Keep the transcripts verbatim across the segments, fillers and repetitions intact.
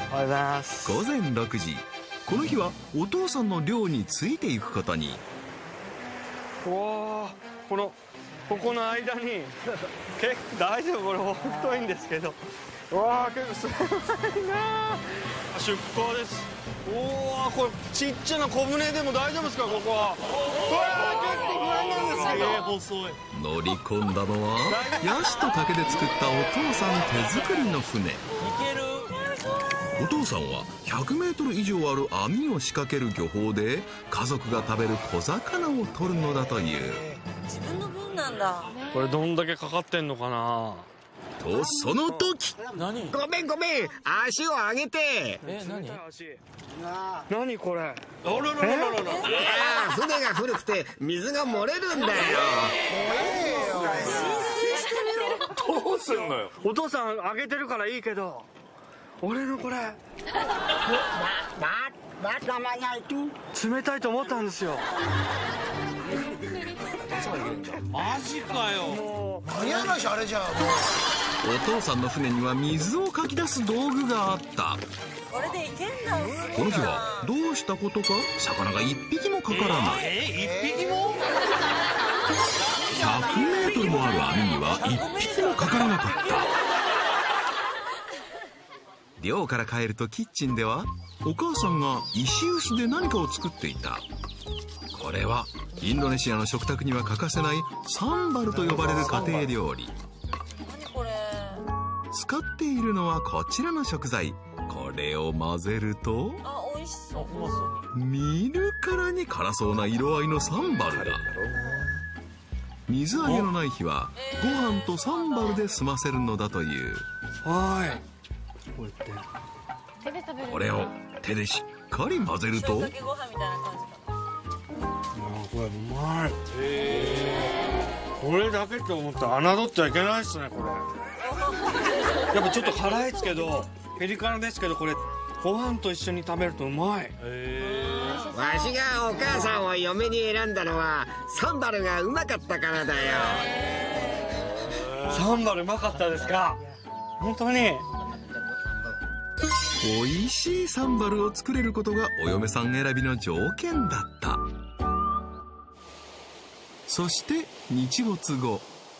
おはようございます。 ごぜんろくじ、この日はお父さんの漁についていくことに。 おお、このここの間に結構大丈夫、これ太いんですけど、うわー結構すごいな。出港です。おお、これちっちゃな小舟でも大丈夫ですか、ここは。うわー結構不安なんですけど。細い。 乗り込んだのはヤシと竹で作ったお父さん手作りの船。お父さんはひゃくメートル以上ある網を仕掛ける漁法で家族が食べる小魚を取るのだという。 自分の分なんだ。 これどんだけかかってんのかな。 とその時、 何？ごめんごめん、足を上げて。 え、何？何これ。あらららららら。 ああ、船が古くて水が漏れるんだよ。 どうすんのよ。お父さん上げてるからいいけど、俺のこれ冷たいと思ったんですよ。 マジかよ。何話あれじゃん。 お父さんの船には水をかき出す道具があった。 これでいけんだ。 この日はどうしたことか魚が一匹もかからない。 えー、一匹もひゃくメートルもある網には一匹もかからなかった。漁から帰るとキッチンではお母さんが石臼で何かを作っていた。これはインドネシアの食卓には欠かせないサンバルと呼ばれる家庭料理。 何これ。 使っているのはこちらの食材。これを混ぜると、 あ、美味しそう。 見るからに辛そうな色合いのサンバルだ。水揚げのない日はご飯とサンバルで済ませるのだという。 はい。 これを手でしっかり混ぜると、 塩かけご飯みたいな感じかな。 これうまい。これだけって思ったら侮ってはいけないっすね、これ。やっぱちょっと辛いですけど、ペリ辛ですけど、これご飯と一緒に食べるとうまい。 わしがお母さんを嫁に選んだのはサンバルがうまかったからだよ。 サンバルうまかったですか。本当に。 美味しいサンバルを作れることがお嫁さん選びの条件だった。そして日没後、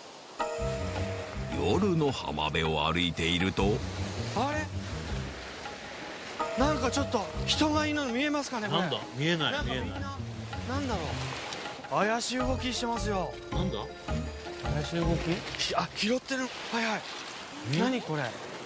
夜の浜辺を歩いていると、 あれ、なんかちょっと人がいるの見えますかね。これなんだ、見えない見えない。 なんだろう、怪しい動きしてますよ。 なんだ怪しい動き。 あ、拾ってる。はいはい。何これ。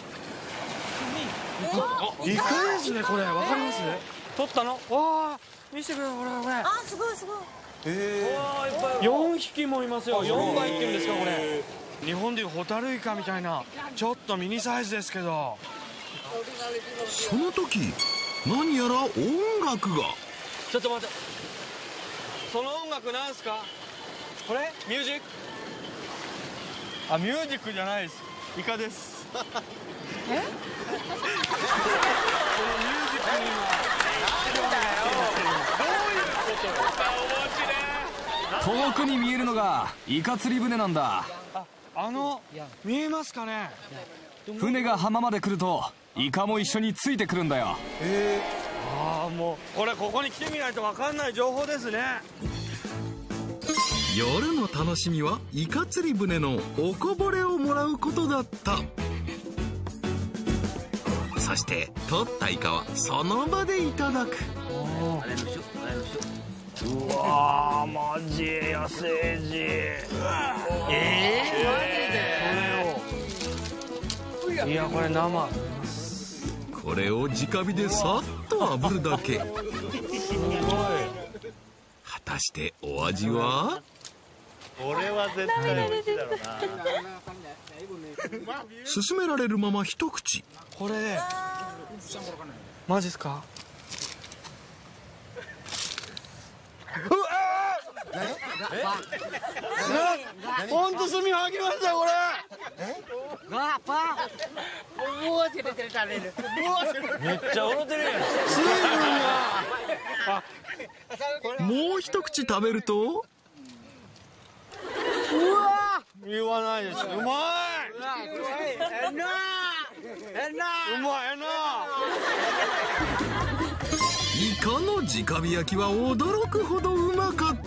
イカですね、これ。わかります？取ったの？わあ、見せてくれ、これこれ。 あ、すごいすごい。 ええ。よんひきもいますよ。よんばいっていうんですか、これ。日本でいうホタルイカみたいな、ちょっとミニサイズですけど。 その時何やら音楽が。 ちょっと待って、その音楽なんすか。これミュージック。あ、ミュージックじゃないです、イカです。えこのミュージックには遠くに見えるのがイカ釣り船なんだ。 あ、あの見えますかね。 船が浜まで来るとイカも一緒についてくるんだよ。 えー、ああ、もうこれここに来てみないと分かんない情報ですね。 夜の楽しみはイカ釣り船のおこぼれをもらうことだった。そして取ったイカはその場でいただく。 うわー、マジ野生児。ええー、マジで。いや、これ生。 これを直火でさっと炙るだけ。 すごい。 果たしてお味は。 これは絶対美味しいだろうな。 勧められるまま一口。 これね、マジっすか。うわー、ほんと炭吐きました、これ。めっちゃ笑ってるやん。水分が。 もう一口食べると。 うわー、言わないです。うまい。うまいな。 イカの直火焼きは驚くほどうまかった。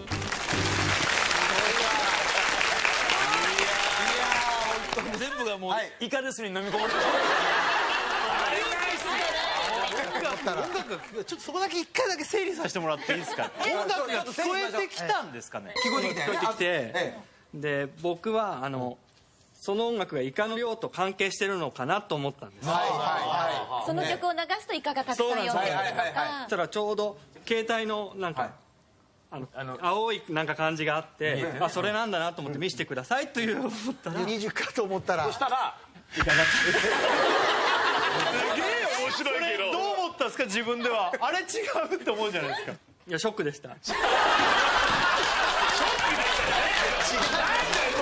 全部がもうイカですに飲み込まれて音楽がちょっとそこだけ一回だけ整理させてもらっていいですか。音楽が聞こえてきたんですかね。 聞こえてきたよね。 聞こえてきて、で僕はあのその音楽がイカの量と関係してるのかなと思ったんです。 その曲を流すとイカがたくさん読んでるとか。 そしたらちょうど携帯のなんかあの青いなんか感じがあって、あそれなんだなと思って見せてくださいという思ったらにじゅうかと思ったらそしたらイカだった。すげえ面白いけど。どう思ったんですか自分では。あれ違うって思うじゃないですか。いやショックでした。ショックでしたね。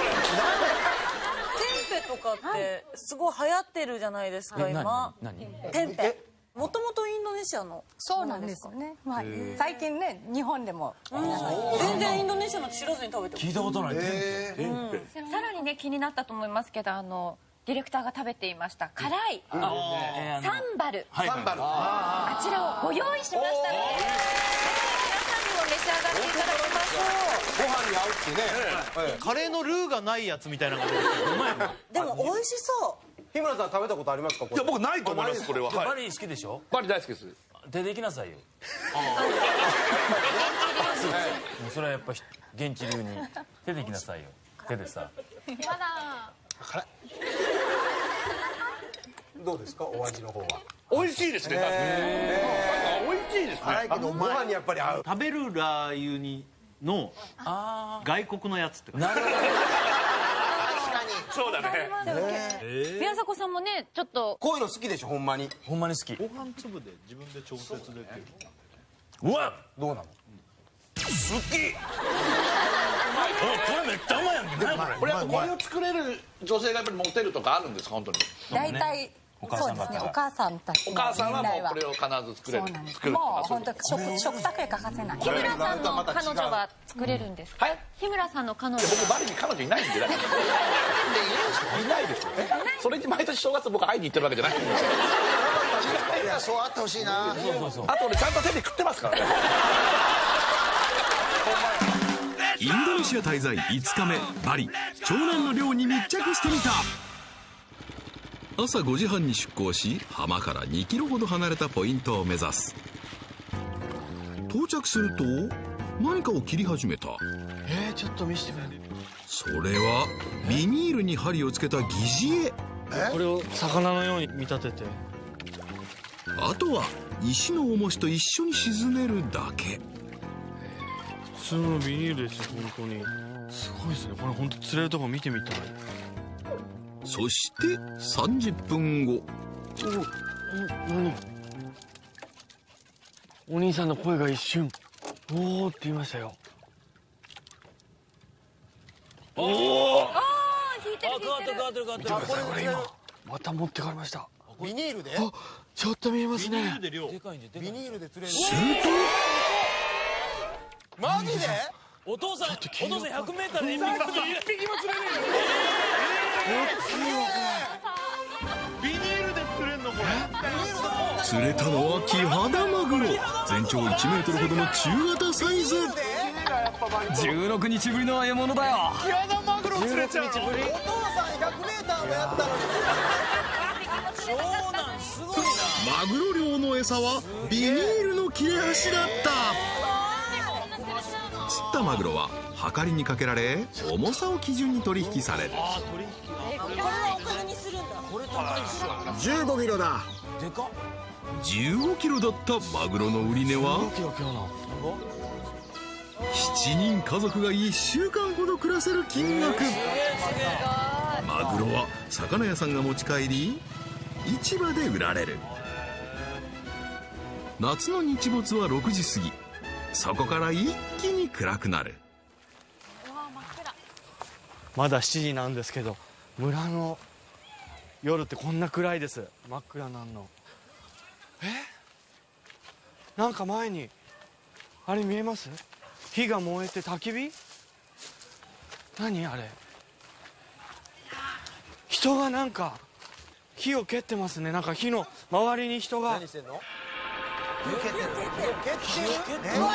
テンペとかってすごい流行ってるじゃないですか今。テンペ。もともとインドネシアの。 そうなんですよね。まあ最近ね日本でも全然インドネシアの知らずに食べてます。 聞いたことない。テンペ。 さらにね気になったと思いますけど、あのディレクターが食べていました辛いサンバル、 サンバルあちらをご用意しましたので、皆さんにも召し上がっていただきましょう。 ご飯に合うってね。 カレーのルーがないやつみたいなのがでも美味しそう。 日村さん食べたことありますか。いや僕ないと思いますこれは。 バリ好きでしょ。 バリ大好きです。 出て行きなさいよ。それはやっぱ現地流に出て行きなさいよ。手でさ。 まだどうですかお味の方は。 美味しいですね。美味しいですね。 辛いけどご飯にやっぱり合う。 食べるラー油にの外国のやつって感じ。 そうだね。 宮迫さんもねちょっとこういうの好きでしょほんまに。 ほんまに好き。 ご飯粒で自分で調節できる。 うわどうなの。 好き。これめっちゃうまいやんけ。これやっぱこれを作れる女性がやっぱりモテるとかあるんですか本当に。 大体そうですね。お母さんたちお母さんはもうこれを必ず作れる。 そうなんです。 作る。 もう本当食食卓へ欠かせない。日村さんの彼女は作れるんですか。日村さんの彼女。 僕バリに彼女いないんで。いないですよね。それに毎年正月僕会いに行ってるわけじゃないんで。 いやそうあってほしいな。 そうそうそう。 あと俺ちゃんと手で食ってますからね。 インドネシア滞在いつかめ、バリ長男の寮に密着してみた。朝ごじはんに出港し、浜からにキロほど離れたポイントを目指す。到着すると何かを切り始めた。 えー、ちょっと見せてくれ。 それはビニールに針をつけた疑似餌。 これを魚のように見立てて、 あとは石の重しと一緒に沈めるだけ。 普通のビニールですよ本当に。すごいですね。これ本当釣れるとこ見てみたい。 そしてさんじゅっぷんご。 お、何？お兄さんの声が一瞬「おお」って言いましたよ。 おお。ああ引いてる引いてる。変わってる変わってる変わってる。 これ今また持ってかれました。 ビニールで。 あ、ちょっと見えますね。ビニールで量。でかいんででかい。 ビニールで釣れる。 するとマジで。 お父さんお父さんひゃくメートルで一匹も釣れねえよ。 ビニールで釣れんのこれ。 釣れたのはキハダマグロ。全長いちメートルほどの中型サイズ。 じゅうろくにちぶりの獲物だよ。 キハダマグロ釣れちゃう。お父さんひゃくメーターもやったのに。 長男すごいな。 マグロ漁の餌はビニールの切れ端だった。釣ったマグロは量りにかけられ、重さを基準に取引される。 これはお金にするんだ。 これ高いっしょ。 じゅうごキロだ。 でかっ。 じゅうごキロだったマグロの売り値はキロ今日のしちにん家族がいっしゅうかんほど暮らせる金額。マグロは魚屋さんが持ち帰り市場で売られる。夏の日没はろくじ過ぎ。そこから一気に暗くなる。 まだしちじなんですけど、村の夜ってこんな暗いです。真っ暗なんの。え、なんか前にあれ見えます？火が燃えて焚き火？何あれ。人がなんか火を蹴ってますね。なんか火の周りに人が。 何してんの？ 蹴ってる蹴ってるえ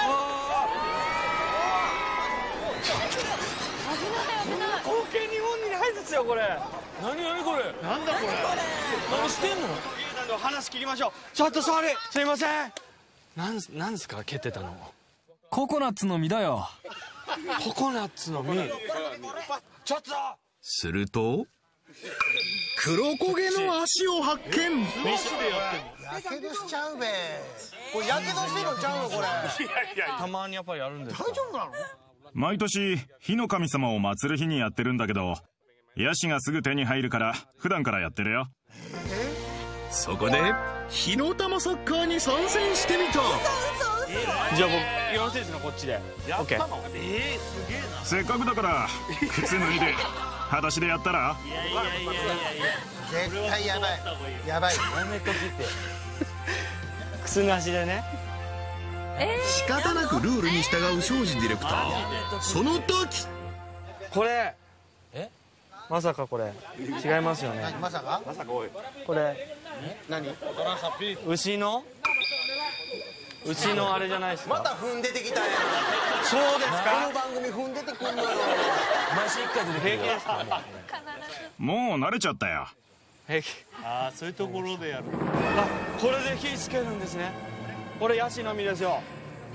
光景日本にないですよこれ。 何何これ。 なんだこれ。 何してんの。 話聞きましょう。ちょっとソーリーすいません。なんなんですか蹴ってたの。 ココナッツの実だよ。 ココナッツの実。ちょっと。 すると黒焦げの足を発見。 やけどしちゃうべ。これやけどしてるのちゃうのこれ。 たまにやっぱりやるんですか。 大丈夫なの？ 毎年火の神様を祀る日にやってるんだけど、ヤシがすぐ手に入るから普段からやってるよ。 そこで火の玉サッカーに参戦してみた。 じゃあ僕よろしいですかこっちで。 やったの。ええすげえな。 せっかくだから靴脱いで裸足でやったら。 いやいやいやいやいや。 絶対やばいやばい。 やめときって。 靴なしでね。 仕方なくルールに従う庄司ディレクター。その時これえまさかこれ違いますよね。 まさかまさかおい。 これ何？ 牛の牛のあれじゃないですか。 また踏んでてきたやん。 そうですこか。 の番組踏んでてくんのよ。 毎週一回出てくるよ。 もう慣れちゃったよ。 平気。ああそういうところでやる。あこれで火つけるんですね。これヤシの実ですよ。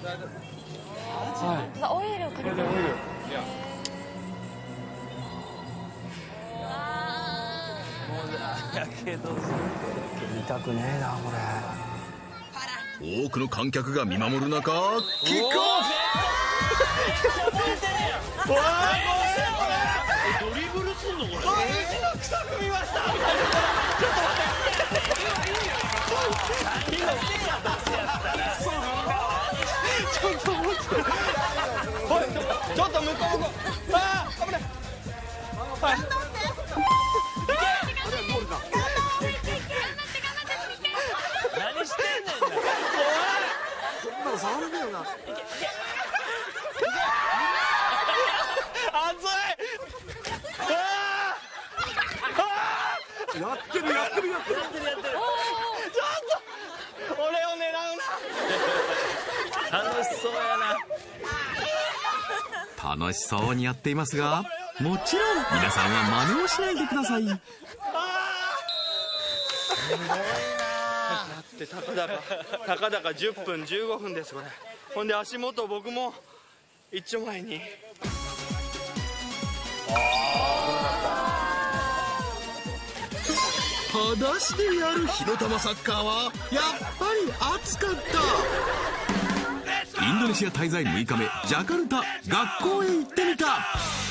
はオイルをかけてい。これでオイル。 やけどする。 痛くねえなこれ。 多くの観客が見守る中キックオフ。 うわーこれドリブルすんのこれ。牛の草踏みました。ちょっと待って。ちょっと待って。おいちょっと向こう向こう。ああ危ない。はい。 何してんねんな。 こんなの触るけどな。 熱い。 やってるやってるやってる。 ちょっと俺を狙うな。 楽しそうやな。 楽しそうにやっていますが、もちろん皆さんは真似をしないでください。 だってたかだかたかだかじゅっぷんじゅうごふんですこれ。ほんで足元僕も一丁前に。 裸足でやる火の玉サッカーはやっぱり熱かった。インドネシア滞在むいかめジャカルタ、学校へ行ってみた。